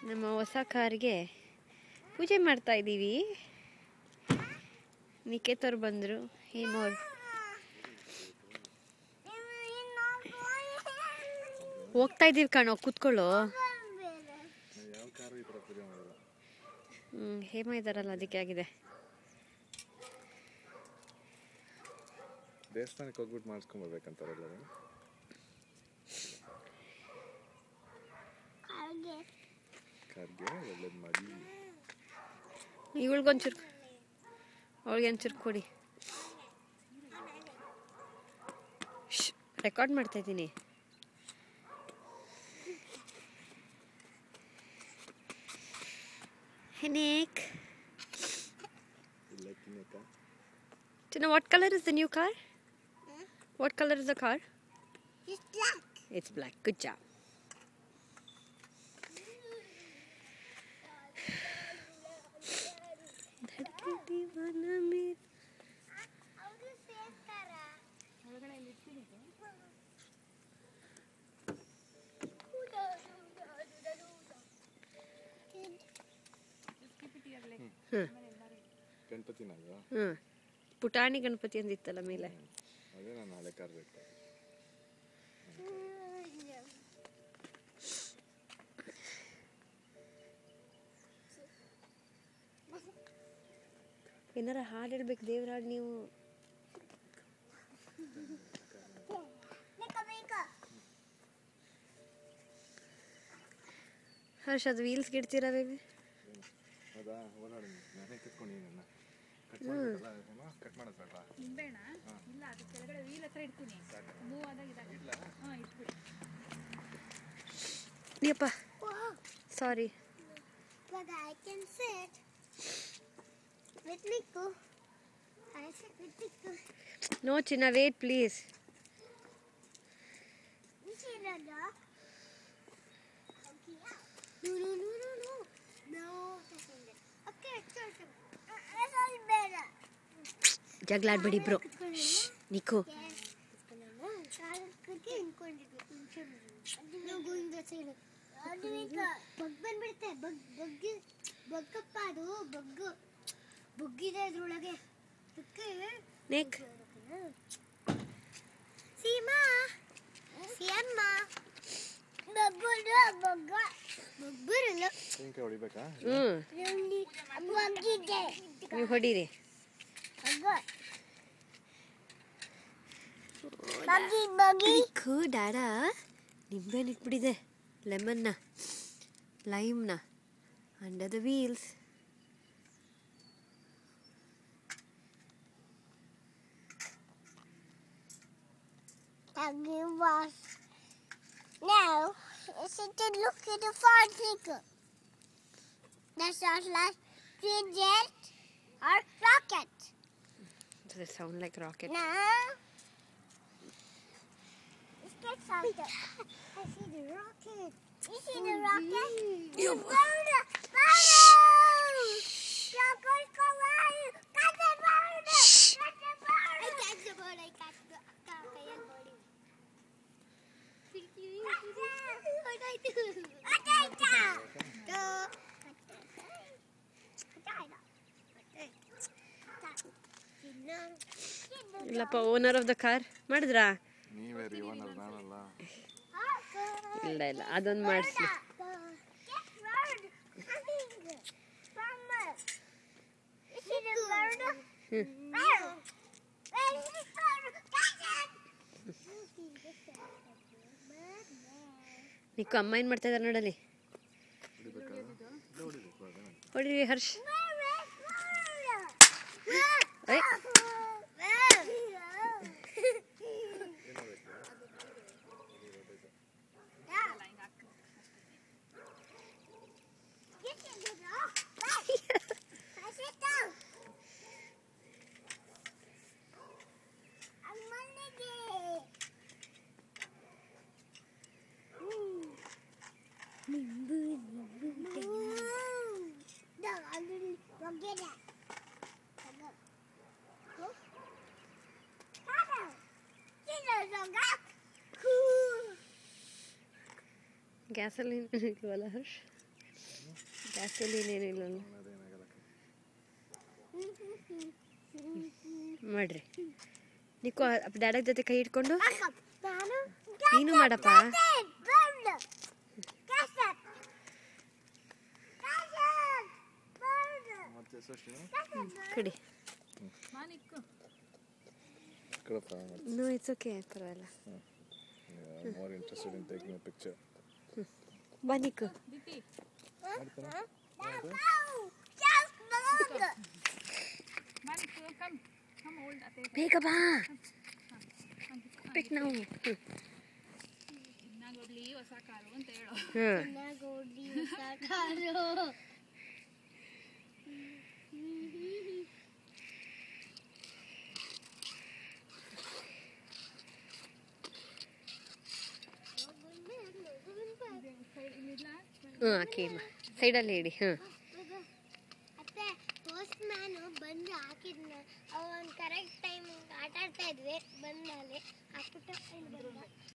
ನಮ್ಮ ಹೊಸ ಕಾರ್ಗೆ ಪೂಜೆ ಮಾಡ್ತಾ ಇದ್ದೀವಿ. ನಿಕೇತ್ ಅವ್ರು ಬಂದರು, ಹೇಮೋರು ಹೋಗ್ತಾ ಇದ್ದೀವಿ ಕಣೋ, ಕೂತ್ಕೊಳ್ಳೋ. ಹೇಮ ಇದ್ದಾರಲ್ಲ, ಅದಕ್ಕೆ ಆಗಿದೆ. ದೇವಸ್ಥಾನಕ್ಕೆ ಹೋಗ್ಬಿಟ್ಟು ಮಾಡಿಸ್ಕೊಂಬರ್ಬೇಕಂತಾರಲ್ಲ. ಕಾರ್ಗೆ ಒಳ್ಳೇದು ಮಾಡಿ. ಇವಳಿಗೊಂಚೂರು, ಅವಳಿಗೆ ಒಂಚೂರು ಕೊಡಿ. ರೆಕಾರ್ಡ್ ಮಾಡ್ತಾ ಇದ್ದೀನಿ. Nick. Do you know what color is the new car? What color is the car? It's black. It's black. Good job. ಗಣಪತಿನಾಗ ಪುಟಾಣಿ ಗಣಪತಿ ಅಂದಿತ್ತಲ್ಲ ಮೇಲೆ. ಅದೇ ನಾನು ಹಳೆ ಕಾರ್ ಬೇಕು. ಏನಾರ ಹಾಡು ಹೇಳ್ಬೇಕು, ದೇವ್ರ ಹಾಡು. ನೀವು ಹರ್ಷ, ಅದು ವೀಲ್ಸ್ಗೆ ಇಡ್ತೀರಾ ಬೇಬಿ? ಹೌದಾ, ಓಡಾಡಿ ನಾನೇ ಕಿತ್ಕೊಂಡಿದ್ದೀನಿ. ಕಟ್ ಮಾಡೋದಲ್ಲ, ಕಟ್ ಮಾಡೋದಲ್ಲ. ನಿಂಬೆಣ್ಣ ಇಲ್ಲ, ಅದು ಕೆಳಗಡೆ ವೀಲ್ ಹತ್ರ ಇಟ್ತೀನಿ. ಮೂವ್ ಆದಾಗ ಇದಾಗ ಹಾಂ ಇಟ್ಬಿಡಿ. ಯಪ್ಪ, sorry. But I can sit with Niku. I sit with Niku. No, Chinna, wait, please. You see the dog? Okay, no, no, no, no, no. No, okay, it's all better. ಜಗಳಾಡ್ಬೇಡಿ bro. Niku, ಬಗ್ ಬಂದ್ಬಿಡುತ್ತೆ. ಬಗ್ಗಪ್ಪ, ಅದು ಬಗ್ಗಿದೆ ಅದ್ರೊಳಗೆ. ನಿಕ್, ಸೀಮಾ ಸೀಯಮ್ಮ ಬಗ್ಬರಲ್ಲ. ತೆಂಗಿನಕಾಯಿ ಹೊಡಿಬೇಕಾ? ಬಗ್ಗಿದೆ. ನೀವು ಹೊಡೀರಿ. ನಿಕ್ಕು ಡ್ಯಾಡ ನಿಂಬೆಹಣ್ಣು ಇಟ್ಬಿಟ್ಟಿದೆ, ಲೆಮನ್ನ, ಲೈಮ್ನ under the wheels. Now, it's to look at the front finger. That sounds like jet or rocket. Does it sound like rocket? Now, let's get something. I see the rocket. You see the rocket? Yo. Rocket, come on! Catch the bird! Catch the bird! I catch the bird. I catch the bird. ಇಲ್ಲಪ್ಪ, owner of the car ಮಾಡಿದ್ರಾ? ನೀವೇ ರೀ owner, ನಾನಲ್ಲ. ಇಲ್ಲ ಇಲ್ಲ, ಅದೊಂದು ಮಾಡಿಸ್ಲಿ. ನಿಕ್ಕು, ಅಮ್ಮ ಏನು ಮಾಡ್ತಾ ಇದ್ದಾರೆ ನೋಡಲಿ. ಹೊಡಿರಿ ಹರ್ಷ್. ಗ್ಯಾಸಲ್ಲಿ ಇಲ್ವಲ್ಲ ಹರ್ಷ್? ಜಾಸ್ತಿಯಲ್ಲಿ ಏನೇನಿಲ್ಲ ಅದೇನಾಗಲ್ಲ. ಮಾಡ್ರಿ ನಿಕ್ಕು ಡ್ಯಾಡಗ್ ಜೊತೆ ಕೈ ಇಟ್ಕೊಂಡು ನಾನು ನೀನು ಮಾಡಪ್ಪ. ಮತ್ತೆ ಸೃಷ್ಟಿ ಕೊಡಿ. ಮಾನಿಕ್ಕು ಕಡಪ ನೋ ಇಟ್ಸ್ ಓಕೆ, ಪರವಾಗಿಲ್ಲ. More interested in taking a picture. ಬಾ Nikku. Diti Manikku come come old ಅತ್ತೆ ಬೇಗ ಬಾ. ಪಿಕ್ ನಾವು. ನಾಗೊಡ್ಲಿ ಹೊಸ ಕಾರು ಅಂತ ಹೇಳು. ಹಾಕಿ ಸೈಡಲ್ಲಿ ಇಡಿ. ಅತ್ತೆ ಪೋಸ್ಟ್ ಮ್ಯಾನು ಬಂದು ಹಾಕಿದ್ನ ಅವನ್ ಕರೆಕ್ಟ್ ಟೈಮ್ ಆಟ ಆಡ್ತಾ ಇದ್ವಿ ಬಂದಾಲೆ ಹಾಕ್ಬಿಟ್ಟು